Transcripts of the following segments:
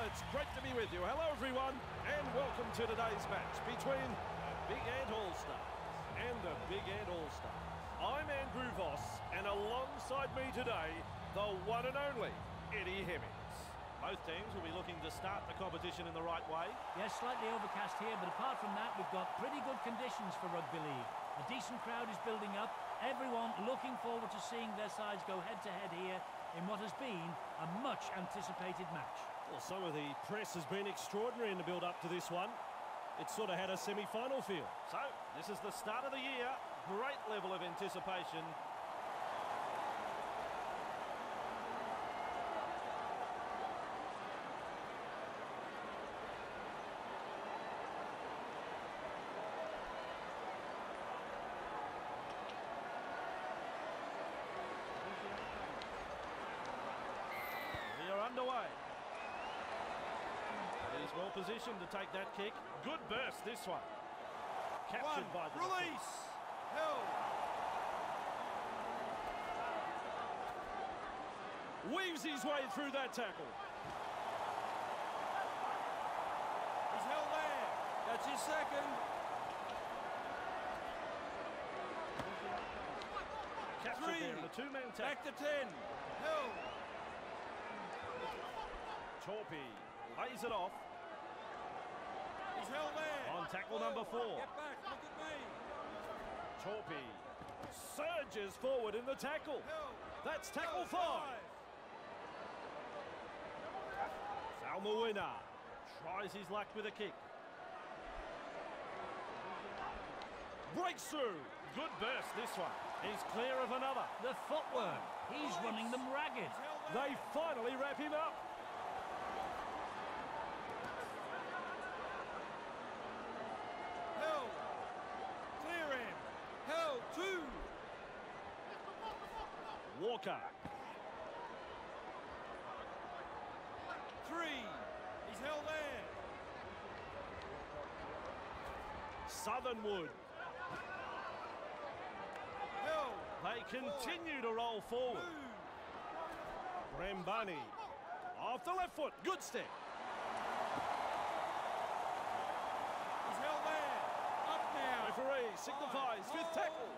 it's great to be with you. Hello everyone, and welcome to today's match between Big Ant All-Stars and the Big Ant All-Stars. I'm Andrew Voss, and alongside me today, the one and only Eddie Hemmings. Both teams will be looking to start the competition in the right way. Yes, slightly overcast here, but apart from that, we've got pretty good conditions for rugby league. A decent crowd is building up. Everyone looking forward to seeing their sides go head-to-head here in what has been a much-anticipated match. Well, some of the press has been extraordinary in the build-up to this one. It sort of had a semi-final feel. So, this is the start of the year. Great level of anticipation. We are underway. He's well positioned to take that kick. Good burst, this one. Captured by the release. Held. Weaves his way through that tackle. He's held there. That's his second. Captured there in the two-man tackle. Back to 10. Held. Torpy lays it off. He's held there. On tackle number 4. Get back, look at me. Torpy surges forward in the tackle. Held. That's tackle 5. Salmawina tries his luck with a kick. Breaks through. Good burst, this one. He's clear of another. The footwork. He's running them ragged. They finally wrap him up. Held. Clear him. Held. 2. Walker. 3. He's held there. Southernwood. Held. They continue to roll forward. Move. Brembani off the left foot. Good step. He's held there. Up now. Referee signifies 5th tackle.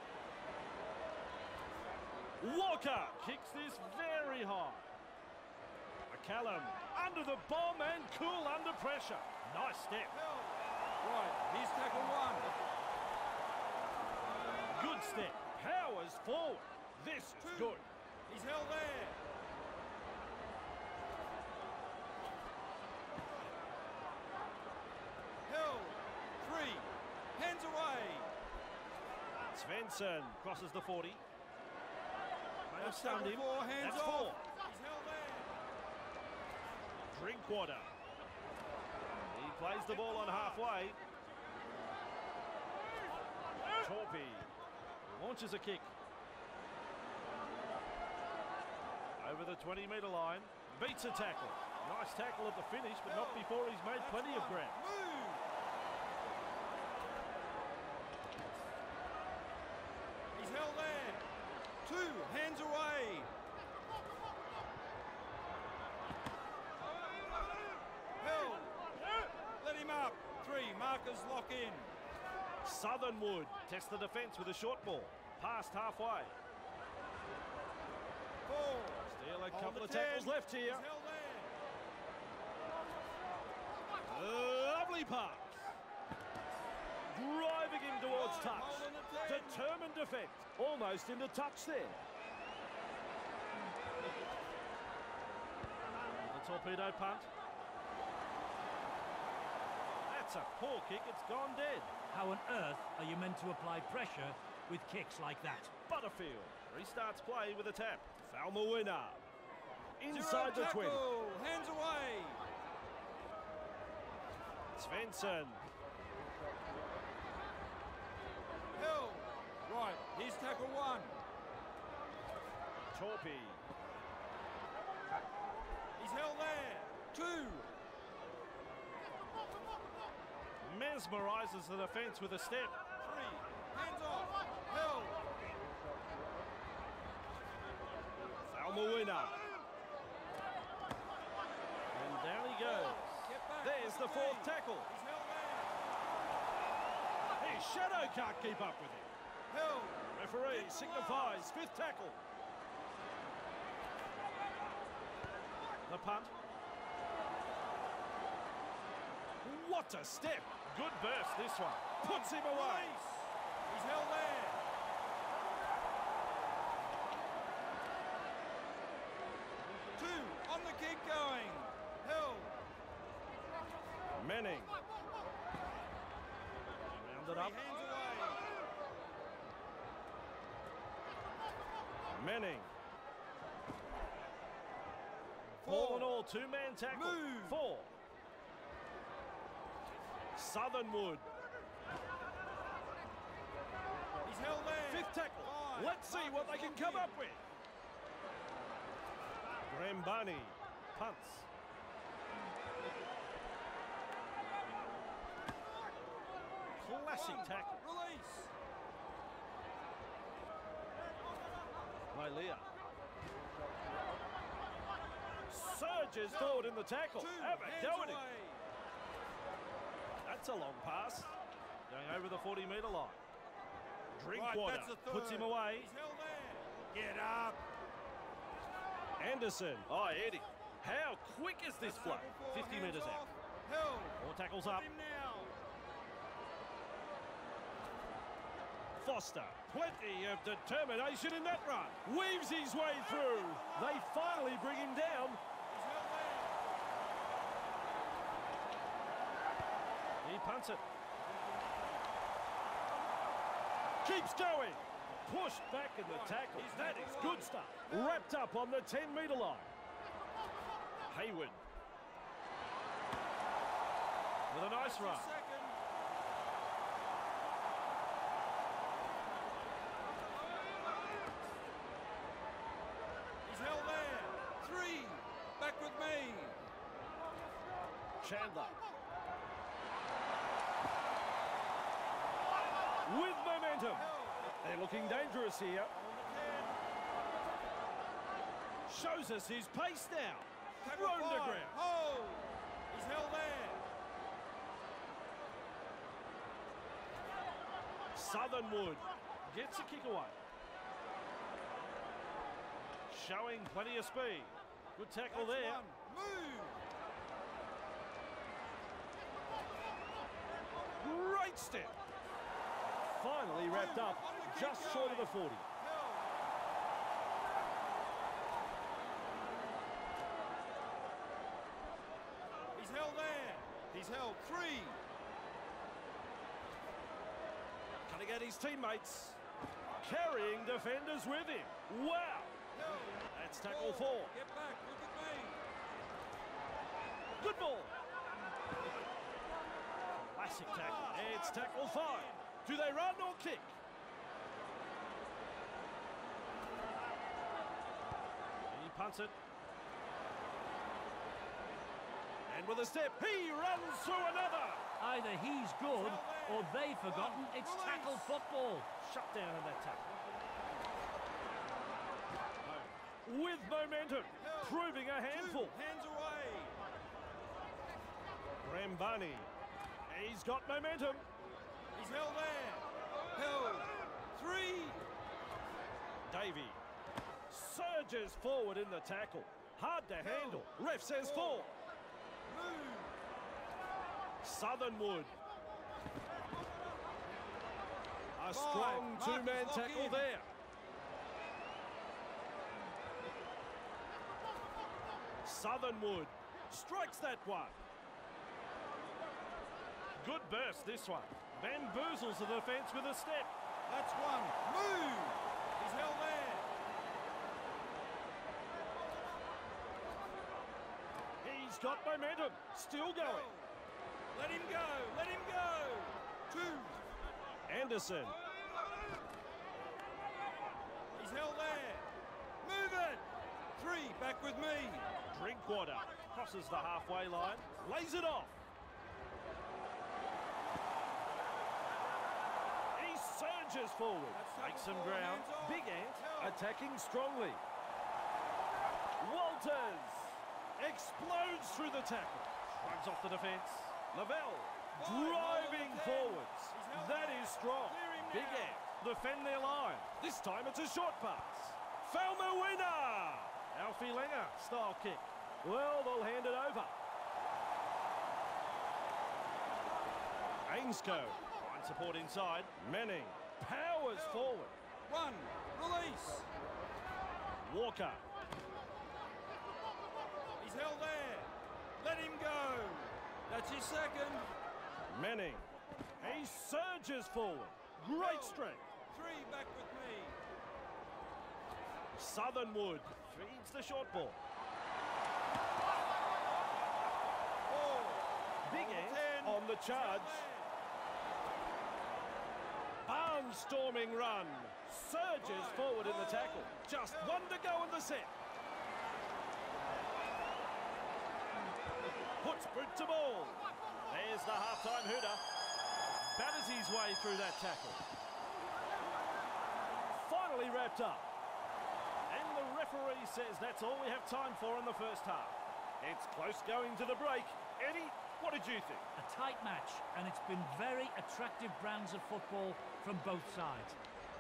Walker kicks this very high. McCallum under the bomb and cool under pressure. Nice step. Held. Right, here's tackle 1. Good step. Powers forward. This is 2. good. He's held there. Held. 3. Hands away. Svensson crosses the 40. May have stunned him. 4. Hands That's off. 4. He's held there. Drinkwater. He plays the ball on halfway. Torpy launches a kick. Over the 20-metre line. Beats a tackle. Nice tackle at the finish, but not before he's made plenty of ground. Move. He's held there. 2. Hands away. Held. Let him up. 3. Markers lock in. Southernwood tests the defence with a short ball. Past halfway. 4. Still a Hold couple the of tackles 10. left here. He's held there. Lovely pass. Driving him towards touch. Holding the 10. Determined defence. Almost into touch there. The torpedo punt. That's a poor kick. It's gone dead. How on earth are you meant to apply pressure with kicks like that? Butterfield restarts play with a tap. Salmawina inside the 20. Hands away. Svensson. Held. Right, here's tackle 1. Torpy. He's held there. 2. Mesmerises the defence with a step. 3. Hands off. Held. Salmawina. And Down he goes. Get back. There's the Look at fourth me. tackle. He's held there. His shadow can't keep up with him. Held. Referee Get the signifies fifth tackle. The punt. What a step. Good burst this one. Puts him away. Release. He's held there. Two. On the kick going. Held. Manning. Rounded up. Hands away. Manning. Four. All in all, two-man tackle. Move. 4. Southernwood. He's held there. Fifth tackle. 5. Let's see what they can come up with. Grambani punts. Classic tackle. Release. Malia. Surges forward in the tackle. Two. Have a Hands go at him. away. That's a long pass. Going over the 40-metre line. Right, Drinkwater that's the third. puts him away. He's held there. Get up. Anderson. Oh, Eddie. How quick is this That's flow? number 4. 50 Hands metres off. out. Held. 4 tackles Got up. him now. Foster. Plenty of determination in that run. Weaves his way through. They finally bring him down. He's held there. He punts it. Keeps going. Pushed back in the tackle. That is good stuff. Wrapped up on the 10-metre line. Hayward. With a nice run. Second. He's held there. 3. Back with me. Chandler. With momentum. They're looking dangerous here. Shows us his pace now. Tackle Thrown to 5. ground. Hold. He's held there. Southernwood gets a kick away. Showing plenty of speed. Good tackle That's there. one. Move. Great step. Finally wrapped up just short of the 40. Held. He's held there. He's held. 3. Cutting at his teammates. Carrying defenders with him. Wow. Held. That's tackle 4. Get back. Look at me. Good ball. Classic tackle. It's tackle 5. Do they run or kick? He punts it. And with a step, he runs through another. Either he's good or they've forgotten it's tackle football. Shut down in that tackle. With momentum, proving a handful. 2. Hands away. Grambani. He's got momentum. He's held there. Held. 3. Davey surges forward in the tackle. Hard to handle. Ref says 4. Move. Southernwood. A 5. strong Marcus, two-man lock tackle in. there. Southernwood strikes that one. Good burst this one. Bamboozles the defence with a step. That's 1. Move. He's held there. He's got momentum. Still going. Held. Let him go. Let him go. 2. Anderson. He's held there. Move it. 3. Back with me. Drinkwater crosses the halfway line. Lays it off. He surges forward. Makes some ground. Big Ant attacking strongly. Walters. Explodes through the tackle. Shrugs off the defence. Lavelle driving forwards. That is strong. Big Ant defend their line. This time it's a short pass. Falmawina! Alfie Langer style kick. Well, they'll hand it over. Ainscoe finds support inside. Manning powers forward. One, release. Walker. He's held there. Let him go. That's his second. Manning. He surges forward. Great strength. Three back with me. Southernwood feeds the short ball. Four. Big Ant on the charge. Barnstorming run. Surges forward in the tackle. Just one to go in the set. Puts boot to ball. There's the half-time hooter. Batters his way through that tackle. Finally wrapped up. And the referee says that's all we have time for in the first half. It's close going to the break. Eddie, what did you think? A tight match, and it's been very attractive brands of football from both sides.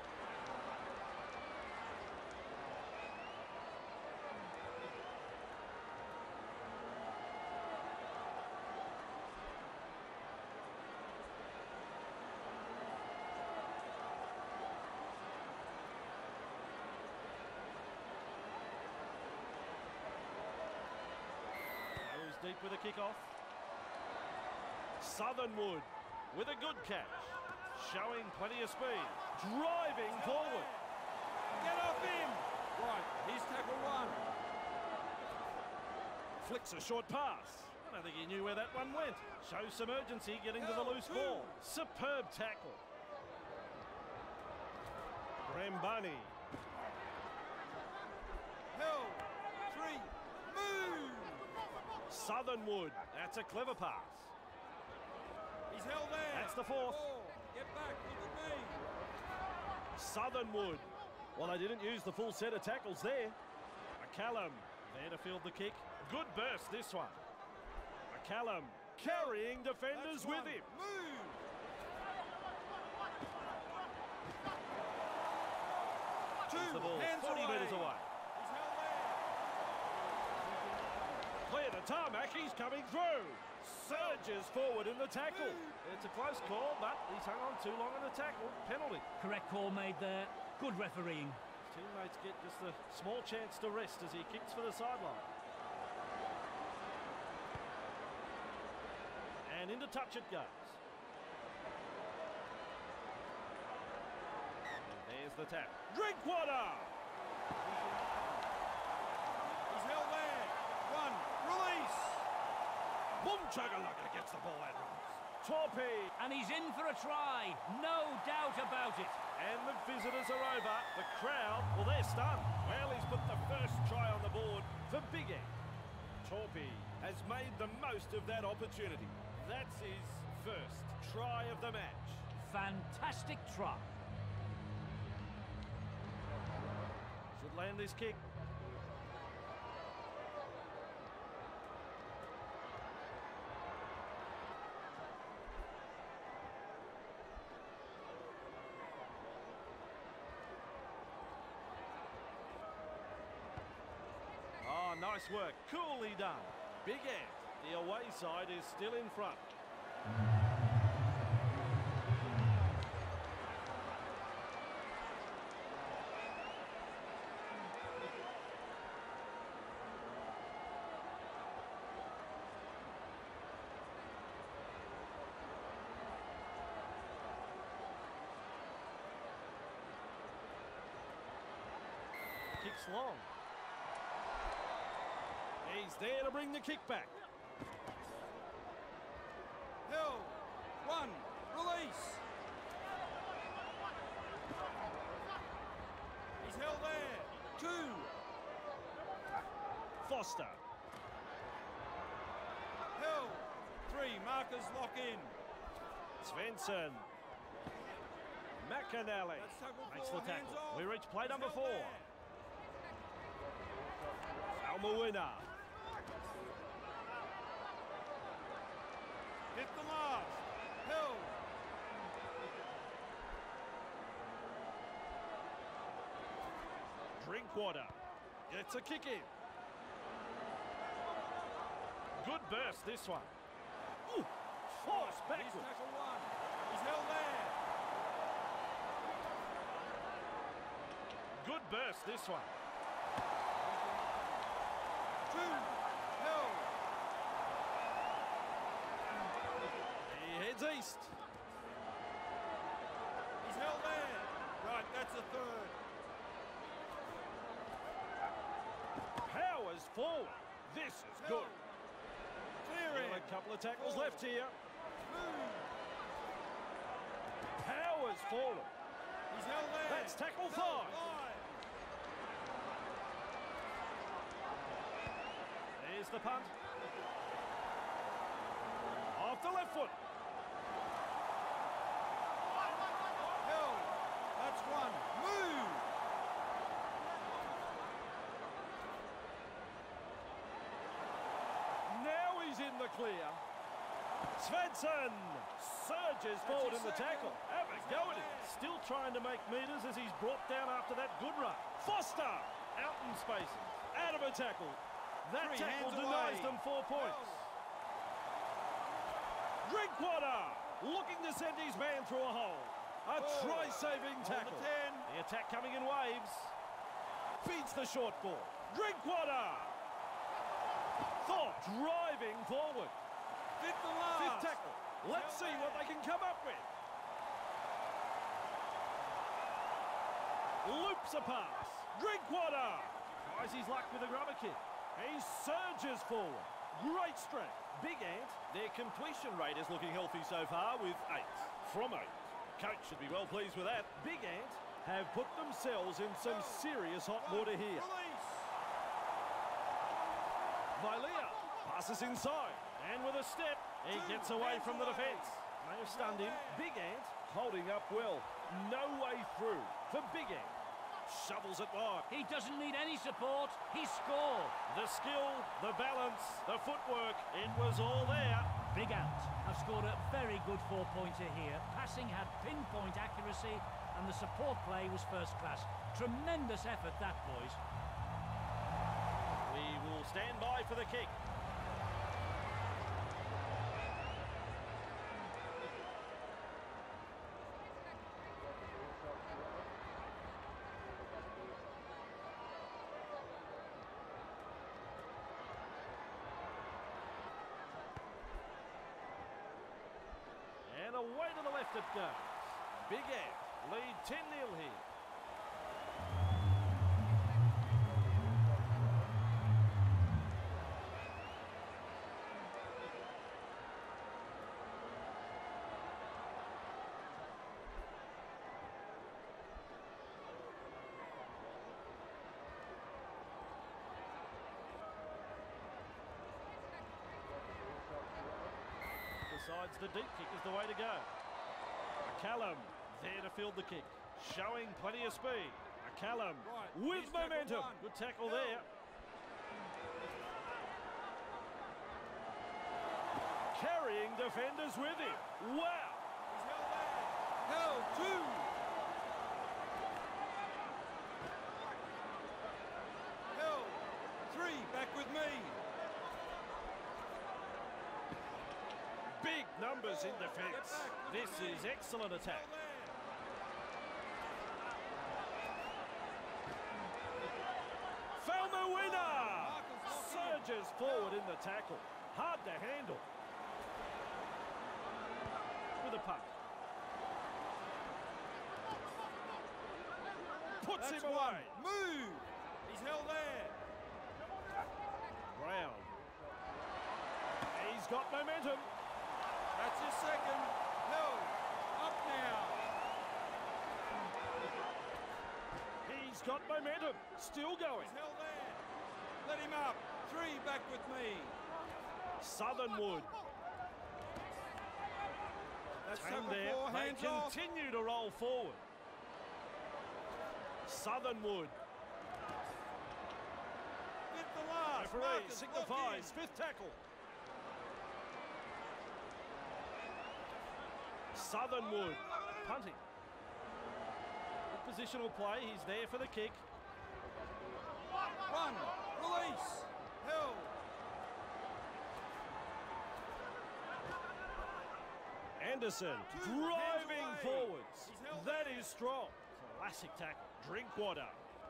Deep with a kick-off. Southernwood with a good catch. Showing plenty of speed. Driving forward. Get off him. Right, he's tackle one. Flicks a short pass. I don't think he knew where that one went. Shows some urgency getting to the loose ball. Superb tackle. Brambani. Held. Three. Move. Southernwood. That's a clever pass. He's held there. That's the fourth. Four. Get back. Look at me. Southernwood. Well, they didn't use the full set of tackles there. McCallum there to field the kick. Good burst, this one. McCallum carrying defenders with him. Move. Here's Two. the ball, Hands 40 away. metres away. He's held there. Clear the tarmac, he's coming through. Surges forward in the tackle. It's a close call, but he's hung on too long in the tackle. Penalty. Correct call made there. Good refereeing. Teammates get just a small chance to rest as he kicks for the sideline. And into touch it goes. And there's the tap. Drinkwater! He's held there. One. Release. Boom chugga-lugga gets the ball out. Torpy. And he's in for a try. No doubt about it. And the visitors are over. The crowd, well, they're stunned. Well, he's put the first try on the board for Big Ant. Torpy has made the most of that opportunity. That's his first try of the match. Fantastic try. Should land this kick. Oh, nice work. Coolly done. Big Ant, the away side, is still in front. Kicks long. He's there to bring the kick back. Held. One. Release. He's held there. Two. Foster. Held. Three. Markers lock in. Svensson. McAnally That's tackle makes four, the hands tackle. off. We reach play He's number held 4. there. Almawina. Fifth and last. Held. Drinkwater gets a kick in. Good burst, this one. Ooh, force He's backwards. tackle one. He's held there. Good burst, this one. Two. Held. He heads east. He's held there. Right, that's a third. Powers forward. This is good. Clearing. A couple of tackles Forward. left here. Move. Powers forward. He's held there. That's tackle Held. 5. Five. There's the punt. Off the left foot. Held. That's one. Move. Now he's in the clear. Svensson surges forward in the tackle. Have a go at it. Still trying to make metres as he's brought down after that good run. Foster out in spaces. Out of a tackle. That Three tackle hands denies away. them 4 points. Drinkwater looking to send his man through a hole. A try-saving On tackle. the 10. The attack coming in waves. Beats the short ball. Drinkwater. Thought driving forward. Fifth and last. Fifth tackle. Let's see what they can come up with. Loops a pass. Drinkwater tries his luck with a grubber kick. He surges forward. Great strength. Big Ant, their completion rate is looking healthy so far with 8 from 8. Coach should be well pleased with that. Big Ant have put themselves in some serious hot water here. Release. Vilea passes inside, and with a step, he gets away from the defence. May have stunned him. Big Ant holding up well. No way through for Big Ant. Shovels it wide. He doesn't need any support. He scored. The skill, the balance, the footwork, it was all there. Big Ant have scored a very good 4-pointer here. Passing had pinpoint accuracy and the support play was first class. Tremendous effort that, boys. We will stand by for the kick. And away to the left it goes. Big Ant lead 10-0 here. Decides the deep kick is the way to go. McCallum there to field the kick, showing plenty of speed. McCallum Right, with he's tackle momentum. one. Good tackle Held. there. Carrying defenders with him. Wow. He's held there. Held. Two. Held. Three. Back with me. Big numbers in defence. Get back, look This at me. is excellent attack. Held there. Falmawina Marcus locking surges forward in the tackle. Hard to handle. With a puck. Puts That's him one. away. Move. He's held there. Brown. He's got momentum. That's his second. Held. Up now. He's got momentum. Still going. He's held there. Let him up. Three. Back with me. Southernwood. That's Tang tackle there. 4. They Hands off. continue to roll forward. Southernwood. Fifth and last. Referee Marcus signifies locking. fifth tackle. Southernwood punting. Good positional play. He's there for the kick. Run. Release. Held. Anderson driving forwards. That is strong. Classic tackle. Drinkwater.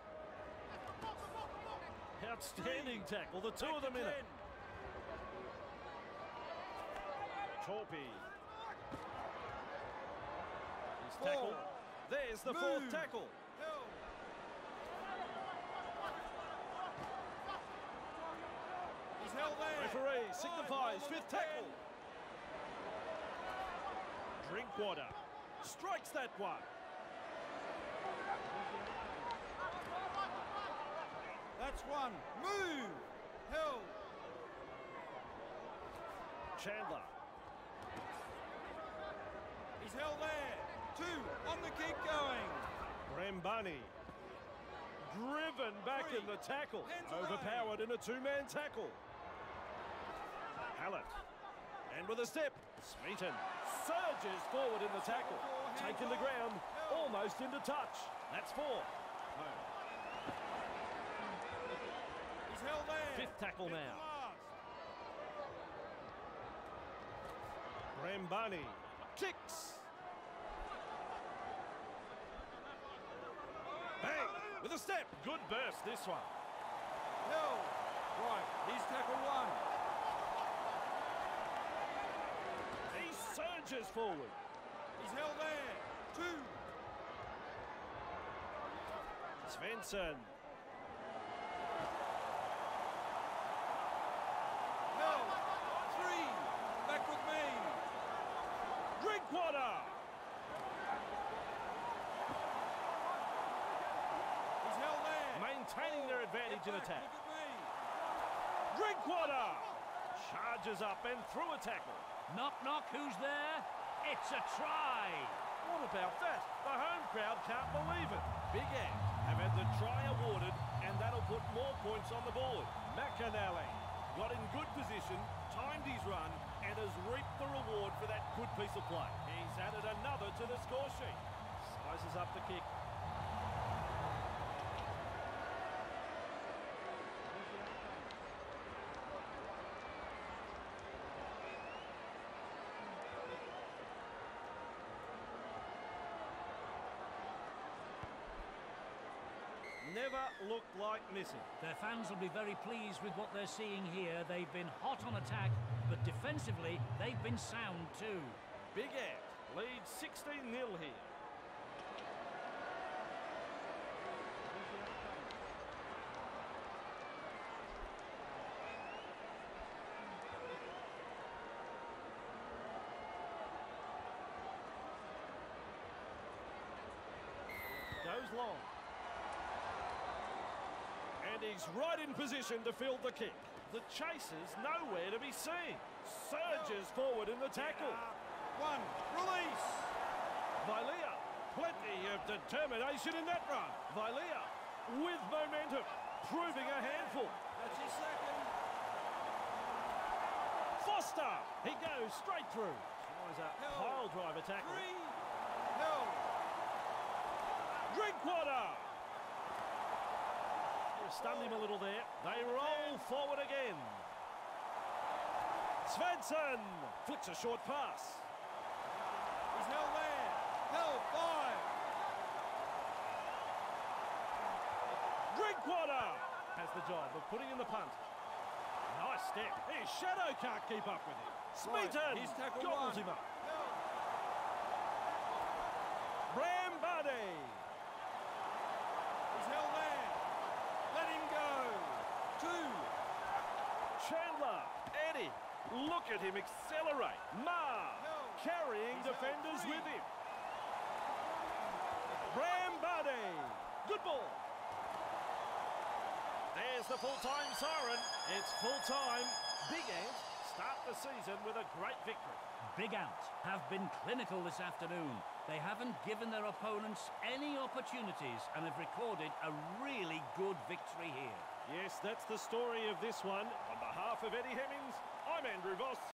Outstanding tackle. The two of them in it. Torpy. He's tackled. There's the fourth tackle. He's held there. Referee signifies fifth tackle. Drinkwater strikes that one. That's one. Move. Held. Chandler. He's held there. Two. On the kick going. Brambani. Driven back in the tackle. Overpowered in a two-man tackle. Hallett. And with a step, Smeaton surges forward in the tackle. Taken the ground, almost into touch. That's four. He's held there. Fifth tackle now. Brambani kicks. Bang! With a step. Good burst, this one. Held. Right, he's tackle one. He surges forward. He's held there. Two. Svensson. Held. Three. Back with me. Drinkwater. He's held there. Maintaining their advantage in attack. Look at me. Drinkwater charges up and through a tackle. Knock, knock, who's there? It's a try. What about that? The home crowd can't believe it. Big Ant have had the try awarded, and that'll put more points on the board. McAnally got in good position, timed his run, and has reaped the reward for that good piece of play. He's added another to the score sheet. Sizes up the kick. Never looked like missing. Their fans will be very pleased with what they're seeing here. They've been hot on attack, but defensively, they've been sound too. Big Ant leads 16-0 here. Goes long. And he's right in position to field the kick. The chaser's nowhere to be seen. Surges forward in the tackle. One. Release. Vilea, plenty of determination in that run. Vilea with momentum, proving a handful. That's his second. Foster, he goes straight through. Tries a pile driver tackle. Three. Held. Drinkwater. Stunned him a little there. They roll forward again. Svensson flicks a short pass. He's held there. Held. Five. Drinkwater has the job of putting in the punt. Nice step. His shadow can't keep up with him. Smeaton He's tackled gobbles one. him up. Held. Brambani. He's held there. Let him go. Two. Chandler. Eddie. Look at him accelerate. Ma carrying defenders with him. Brambani. Good ball. There's the full-time siren. It's full-time. Big Ant start the season with a great victory. Big Ant have been clinical this afternoon. They haven't given their opponents any opportunities and have recorded a really good victory here. Yes, that's the story of this one. On behalf of Eddie Hemmings, I'm Andrew Voss.